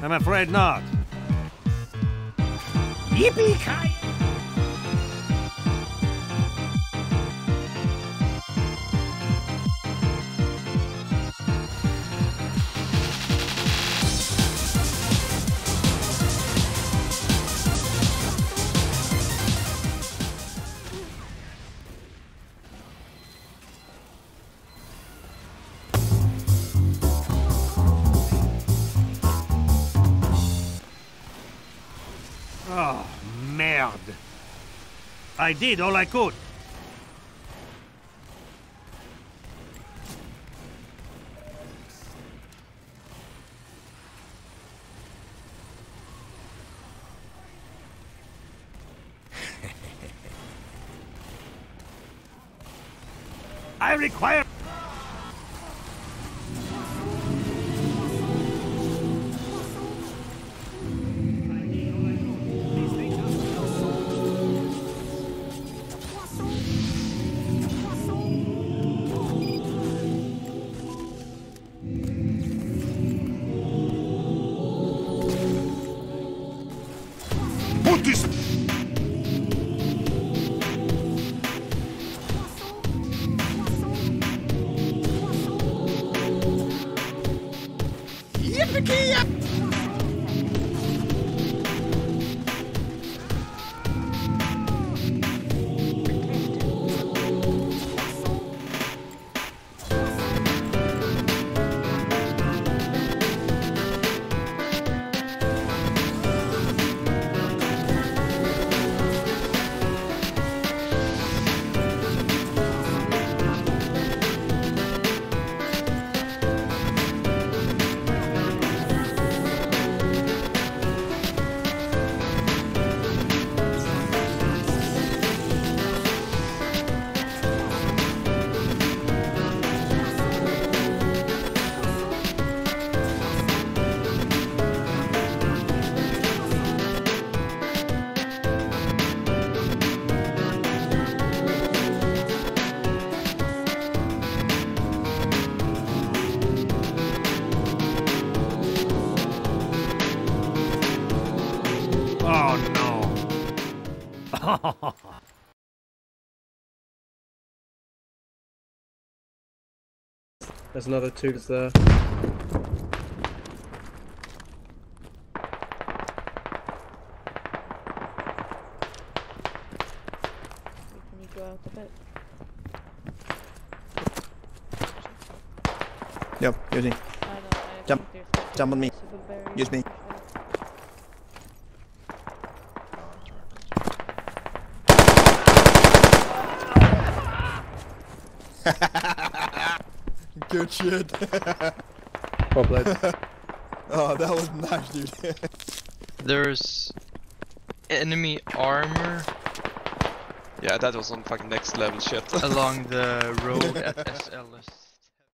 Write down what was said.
I'm afraid not. Yippee-ki! Oh, merde. I did all I could. I require... What is... Yippee-ki-yap! Oh no. There's another two there. Can you go out a bit? Yo, use me. Jump. Jump on me. Use me. Good shit. Probably. Oh, that was nice, dude. There's enemy armor Yeah, that was some fucking next level shit. along the road at SLS.